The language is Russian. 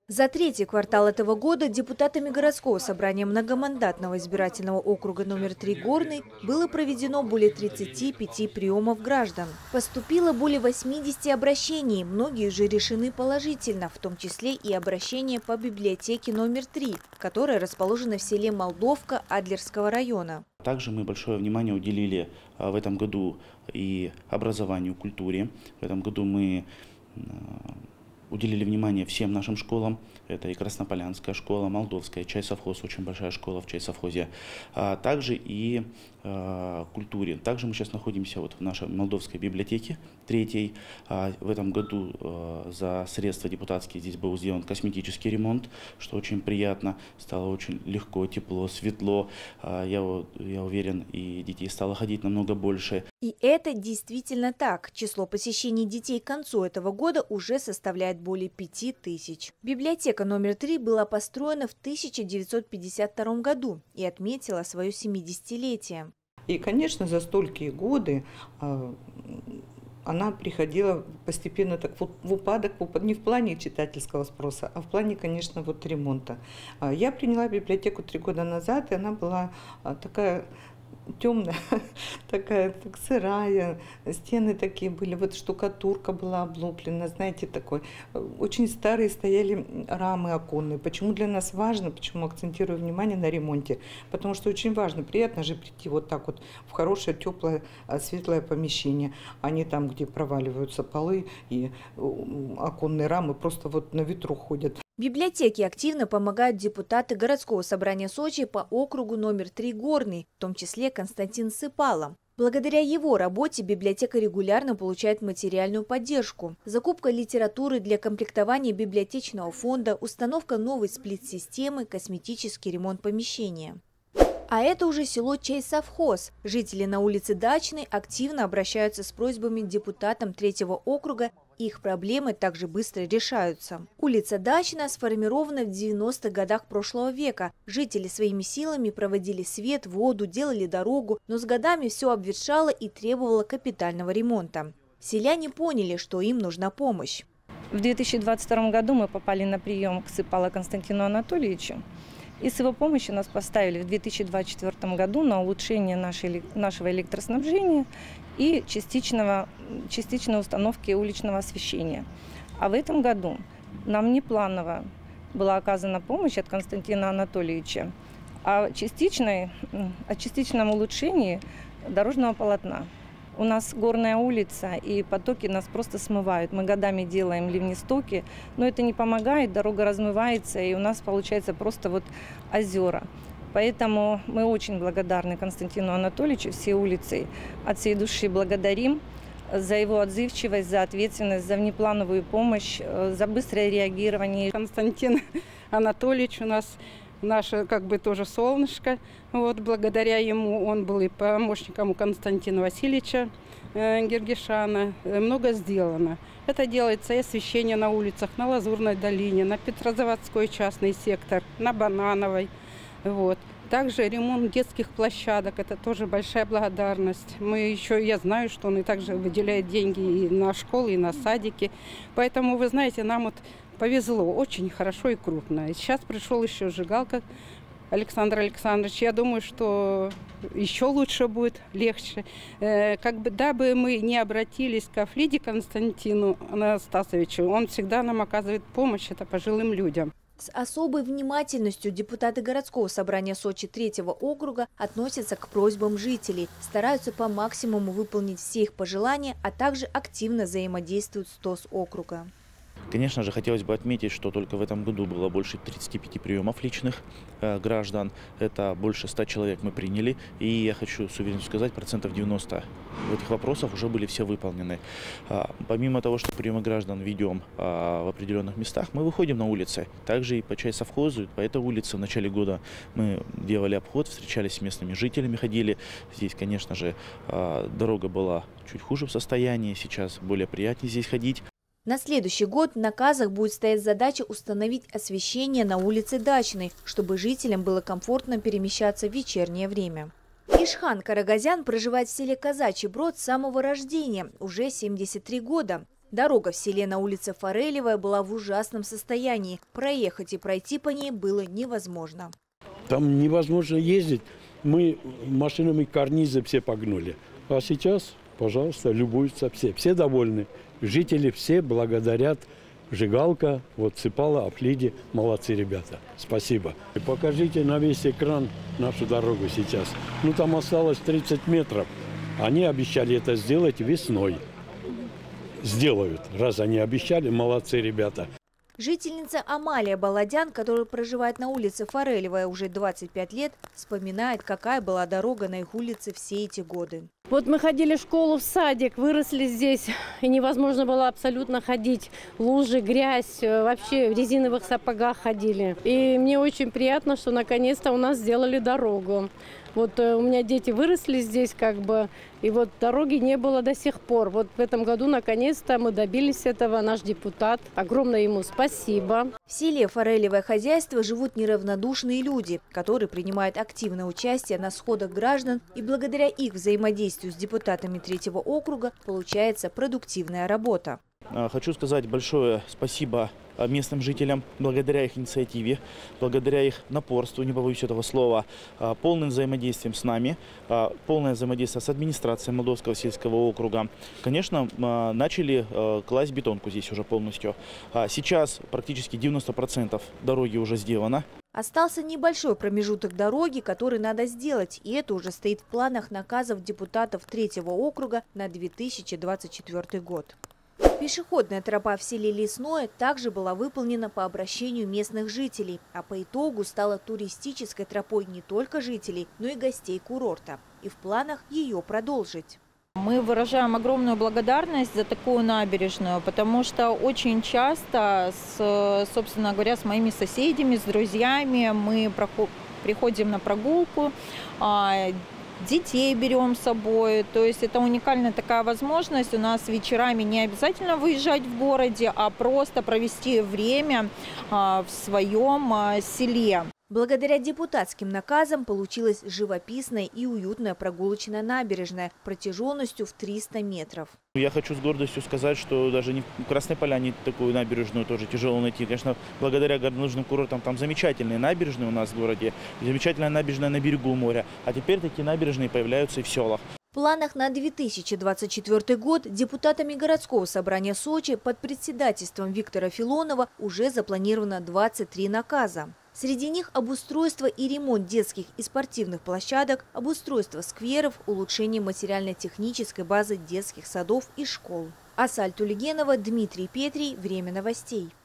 За третий квартал этого года депутатами городского собрания многомандатного избирательного округа номер 3 Горный было проведено более 35 приемов граждан. Поступило более 80 обращений, многие же решены положительно, в том числе и обращение по библиотеке номер 3, которая расположена в селе Молдовка Адлерского района. Также мы большое внимание уделили в этом году и образованию, культуре. В этом году мы уделили внимание всем нашим школам. Это и Краснополянская школа, Молдовская, Чай-совхоз, очень большая школа в Чай-совхозе. А также и культуре. Также мы сейчас находимся в нашей Молдовской библиотеке, третьей. В этом году за средства депутатские здесь был сделан косметический ремонт, что очень приятно. Стало очень легко, тепло, светло. Я уверен, и детей стало ходить намного больше. И это действительно так. Число посещений детей к концу этого года уже составляет более 5000. Библиотека номер 3 была построена в 1952 году и отметила свое 70-летие. И, конечно, за столькие годы она приходила постепенно так в упадок, не в плане читательского спроса, а в плане, конечно, ремонта. Я приняла библиотеку 3 года назад, и она была такая темная, такая сырая, стены такие были, штукатурка была облуплена, знаете, такой. Очень старые стояли рамы оконные. Почему для нас важно, почему акцентирую внимание на ремонте? Потому что очень важно, приятно же прийти в хорошее, теплое, светлое помещение, а не там, где проваливаются полы и оконные рамы просто на ветру ходят. Библиотеке активно помогают депутаты городского собрания Сочи по округу номер 3 Горный, в том числе Константин Сыпало. Благодаря его работе библиотека регулярно получает материальную поддержку. Закупка литературы для комплектования библиотечного фонда, установка новой сплит-системы, косметический ремонт помещения. А это уже село Чай-совхоз. Жители на улице Дачной активно обращаются с просьбами к депутатам 3-го округа. Их проблемы также быстро решаются. Улица Дачная сформирована в 90-х годах прошлого века. Жители своими силами проводили свет, воду, делали дорогу, но с годами все обветшало и требовало капитального ремонта. Селяне поняли, что им нужна помощь. В 2022 году мы попали на прием к Сыпало Константину Анатольевичу. И с его помощью нас поставили в 2024 году на улучшение нашего электроснабжения и частичной установки уличного освещения. А в этом году нам непланово была оказана помощь от Константина Анатольевича о частичном улучшении дорожного полотна. У нас горная улица, и потоки нас просто смывают. Мы годами делаем ливнестоки, но это не помогает, дорога размывается, и у нас получается просто озера. Поэтому мы очень благодарны Константину Анатольевичу, всей улицей, от всей души благодарим за его отзывчивость, за ответственность, за внеплановую помощь, за быстрое реагирование. Константин Анатольевич у нас наше тоже солнышко. Благодаря ему он был и помощником у Константина Васильевича Гергишана. Много сделано. Это делается и освещение на улицах, на Лазурной долине, на Петрозаводской частный сектор, на Банановой. Также ремонт детских площадок, это тоже большая благодарность. Я знаю, что он и также выделяет деньги и на школы, и на садики. Поэтому, вы знаете, нам повезло очень хорошо и крупно. И сейчас пришел еще сжигалка Александр Александрович. Я думаю, что еще лучше будет, легче. Дабы мы не обратились к Афлиде Константину Анастасовичу, он всегда нам оказывает помощь, это пожилым людям. С особой внимательностью депутаты городского собрания Сочи 3-го округа относятся к просьбам жителей, стараются по максимуму выполнить все их пожелания, а также активно взаимодействуют с ТОС округа. Конечно же, хотелось бы отметить, что только в этом году было больше 35 приемов личных граждан. Это больше 100 человек мы приняли. И я хочу с уверенностью сказать, 90% этих вопросов уже были все выполнены. Помимо того, что приемы граждан ведем в определенных местах, мы выходим на улицы. Также и по Чай-совхозу, по этой улице в начале года мы делали обход, встречались с местными жителями, ходили. Здесь, конечно же, дорога была чуть хуже в состоянии, сейчас более приятнее здесь ходить. На следующий год в наказах будет стоять задача установить освещение на улице Дачной, чтобы жителям было комфортно перемещаться в вечернее время. Ишхан Карагазян проживает в селе Казачий Брод с самого рождения, уже 73 года. Дорога в селе на улице Форелевая была в ужасном состоянии. Проехать и пройти по ней было невозможно. Там невозможно ездить. Мы машинами карнизы все погнули. А сейчас, пожалуйста, любуются все. Все довольны. Жители все благодарят. Жигалка, вот Сыпала, Аплиди. Молодцы ребята. Спасибо. И покажите на весь экран нашу дорогу сейчас. Ну, там осталось 30 метров. Они обещали это сделать весной. Сделают. Раз они обещали, молодцы ребята. Жительница Амалия Баладян, которая проживает на улице Форелевая уже 25 лет, вспоминает, какая была дорога на их улице все эти годы. Вот мы ходили в школу, в садик, выросли здесь, и невозможно было абсолютно ходить. Лужи, грязь, вообще в резиновых сапогах ходили. И мне очень приятно, что наконец-то у нас сделали дорогу. Вот у меня дети выросли здесь и вот дороги не было до сих пор. Вот в этом году наконец-то мы добились этого, наш депутат. Огромное ему спасибо. В селе Форелевое хозяйство живут неравнодушные люди, которые принимают активное участие на сходах граждан, и благодаря их взаимодействию с депутатами 3-го округа получается продуктивная работа. Хочу сказать большое спасибо местным жителям. Благодаря их инициативе, благодаря их напорству, не побоюсь этого слова, полным взаимодействием с нами, полное взаимодействие с администрацией Молдовского сельского округа. Конечно, начали класть бетонку здесь уже полностью. Сейчас практически 90% дороги уже сделано. Остался небольшой промежуток дороги, который надо сделать, и это уже стоит в планах наказов депутатов 3-го округа на 2024 год. Пешеходная тропа в селе Лесное также была выполнена по обращению местных жителей, а по итогу стала туристической тропой не только жителей, но и гостей курорта. И в планах ее продолжить. Мы выражаем огромную благодарность за такую набережную, потому что очень часто, собственно говоря, с моими соседями, с друзьями мы приходим на прогулку, детей берем с собой. То есть это уникальная такая возможность. У нас вечерами не обязательно выезжать в городе, а просто провести время в своем селе. Благодаря депутатским наказам получилась живописная и уютная прогулочная набережная протяженностью в 300 метров. Я хочу с гордостью сказать, что даже в Красной Поляне такую набережную тоже тяжело найти. Конечно, благодаря горнолыжным курортам там замечательные набережные у нас в городе, замечательная набережная на берегу моря. А теперь такие набережные появляются и в селах. В планах на 2024 год депутатами городского собрания Сочи под председательством Виктора Филонова уже запланировано 23 наказа. Среди них обустройство и ремонт детских и спортивных площадок, обустройство скверов, улучшение материально-технической базы детских садов и школ. Асаль Тулигенова, Дмитрий Петрий. Время новостей.